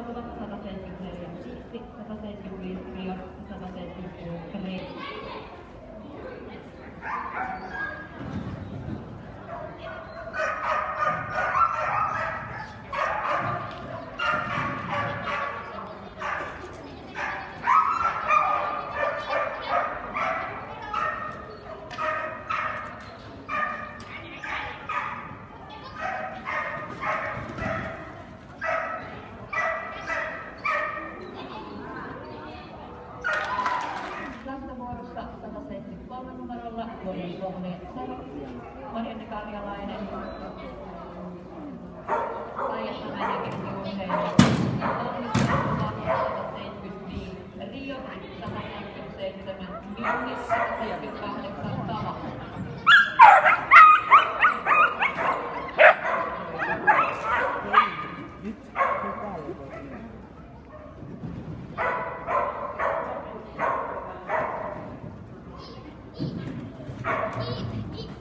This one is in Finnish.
Karhuva 174, Sihti 175, Riot 176, vuorossa 173 numerolla vuoden Suomen Salo, Marianne Karjalainen, Päijät-Hämeen ja Keski-Urheilija, Olli Karhuva 175, Rio 177, Minni 178, Tava. Eat.